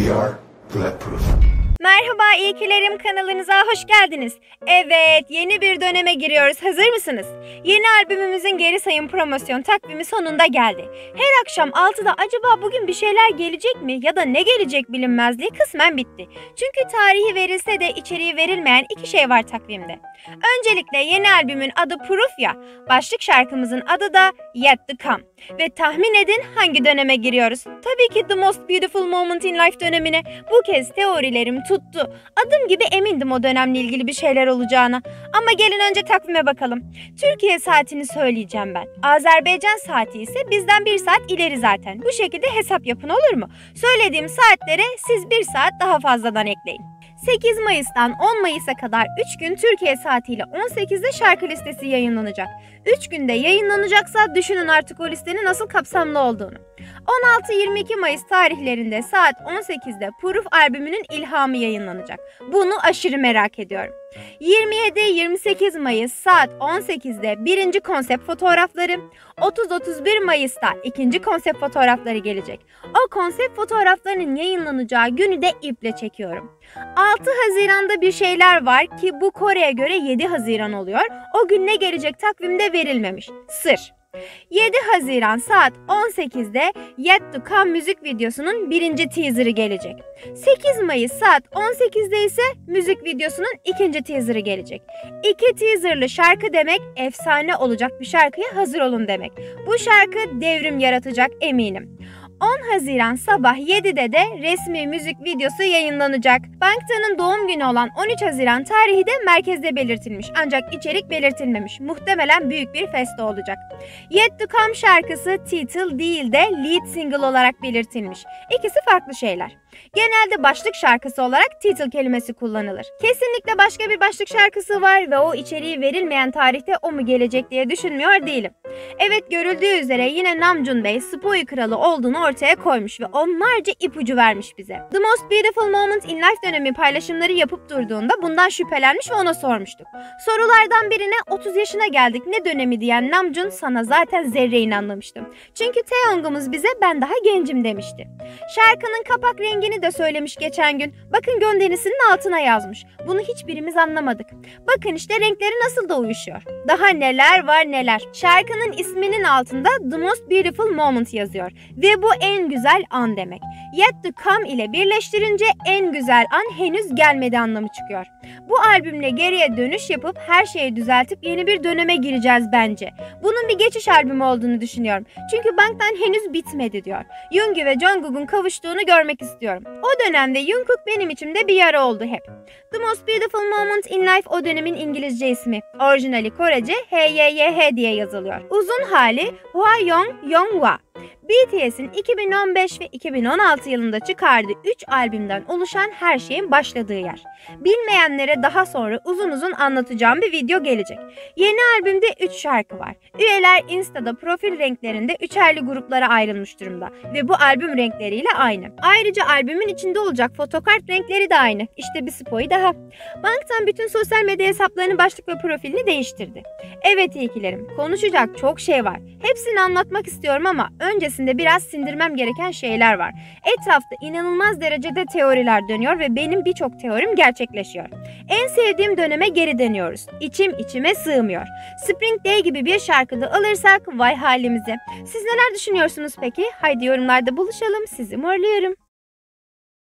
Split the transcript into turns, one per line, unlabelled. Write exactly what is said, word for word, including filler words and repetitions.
We are Bulletproof.
Merhaba iyikilerim, kanalınıza hoş geldiniz. Evet, yeni bir döneme giriyoruz. Hazır mısınız? Yeni albümümüzün geri sayım promosyon takvimi sonunda geldi. Her akşam altıda acaba bugün bir şeyler gelecek mi ya da ne gelecek bilinmezliği kısmen bitti. Çünkü tarihi verilse de içeriği verilmeyen iki şey var takvimde. Öncelikle yeni albümün adı Proof ya, başlık şarkımızın adı da Yet to Come. Ve tahmin edin hangi döneme giriyoruz? Tabii ki The Most Beautiful Moment in Life dönemine. Bu kez teorilerim tuttu. Adım gibi emindim o dönemle ilgili bir şeyler olacağına. Ama gelin önce takvime bakalım. Türkiye saatini söyleyeceğim ben. Azerbaycan saati ise bizden bir saat ileri zaten. Bu şekilde hesap yapın, olur mu? Söylediğim saatlere siz bir saat daha fazladan ekleyin. sekiz Mayıs'tan on Mayıs'a kadar üç gün Türkiye saatiyle on sekizde şarkı listesi yayınlanacak. üç günde yayınlanacaksa düşünün artık o listenin nasıl kapsamlı olduğunu. on altı yirmi iki Mayıs tarihlerinde saat on sekizde Proof albümünün ilhamı yayınlanacak. Bunu aşırı merak ediyorum. yirmi yedi yirmi sekiz Mayıs saat on sekizde birinci konsept fotoğrafları, otuz otuz bir Mayıs'ta ikinci konsept fotoğrafları gelecek. O konsept fotoğraflarının yayınlanacağı günü de iple çekiyorum. altı Haziran'da bir şeyler var ki bu Kore'ye göre yedi Haziran oluyor. O gün ne gelecek takvimde verilmemiş. Sır. yedi Haziran saat on sekizde Yet to Come müzik videosunun birinci teaserı gelecek. sekiz Mayıs saat on sekizde ise müzik videosunun ikinci teaserı gelecek. İki teaserlı şarkı demek efsane olacak bir şarkıya hazır olun demek. Bu şarkı devrim yaratacak eminim. on Haziran sabah yedide de resmi müzik videosu yayınlanacak. Bangtan'ın doğum günü olan on üç Haziran tarihi de merkezde belirtilmiş ancak içerik belirtilmemiş. Muhtemelen büyük bir festa olacak. Yet to Come şarkısı title değil de lead single olarak belirtilmiş. İkisi farklı şeyler. Genelde başlık şarkısı olarak title kelimesi kullanılır. Kesinlikle başka bir başlık şarkısı var ve o içeriği verilmeyen tarihte o mu gelecek diye düşünmüyor değilim. Evet, görüldüğü üzere yine Namjoon Bey spoiler kralı olduğunu ortaya koymuş ve onlarca ipucu vermiş bize. The Most Beautiful Moment in Life dönemi paylaşımları yapıp durduğunda bundan şüphelenmiş ve ona sormuştuk. Sorulardan birine otuz yaşına geldik ne dönemi diyen Namjoon sana zaten zerre inanmamıştım. Çünkü Taeyong'umuz bize ben daha gencim demişti. Şarkının kapak rengini de söylemiş geçen gün. Bakın gönderisinin altına yazmış. Bunu hiçbirimiz anlamadık. Bakın işte renkleri nasıl da uyuşuyor. Daha neler var neler. Şarkının isminin altında The Most Beautiful Moment yazıyor. Ve bu en güzel an demek. Yet to Come ile birleştirince en güzel an henüz gelmedi anlamı çıkıyor. Bu albümle geriye dönüş yapıp her şeyi düzeltip yeni bir döneme gireceğiz bence. Bunun bir geçiş albümü olduğunu düşünüyorum. Çünkü Bangtan henüz bitmedi diyor. Yoongi ve Jungkook'un kavuştuğunu görmek istiyorum. O dönemde Jungkook benim içimde bir yara oldu hep. The Most Beautiful Moment in Life o dönemin İngilizce ismi. Orijinali Korece H Y Y H diye yazılıyor. Uzun hali Hwa Young Yonghwa. B T S'in iki bin on beş ve iki bin on altı yılında çıkardığı üç albümden oluşan her şeyin başladığı yer. Bilmeyenlere daha sonra uzun uzun anlatacağım bir video gelecek. Yeni albümde üç şarkı var. Üyeler Insta'da profil renklerinde üçerli gruplara ayrılmış durumda ve bu albüm renkleriyle aynı. Ayrıca albümün içinde olacak fotokart renkleri de aynı. İşte bir spoy daha. Bangtan bütün sosyal medya hesaplarının başlık ve profilini değiştirdi. Evet iyikilerim, konuşacak çok şey var. Hepsini anlatmak istiyorum ama öncesinde biraz sindirmem gereken şeyler var. Etrafta inanılmaz derecede teoriler dönüyor ve benim birçok teorim gerçekleşiyor. En sevdiğim döneme geri dönüyoruz. İçim içime sığmıyor. Spring Day gibi bir şarkıda alırsak vay halimize. Siz neler düşünüyorsunuz peki? Haydi yorumlarda buluşalım. Sizi morluyorum.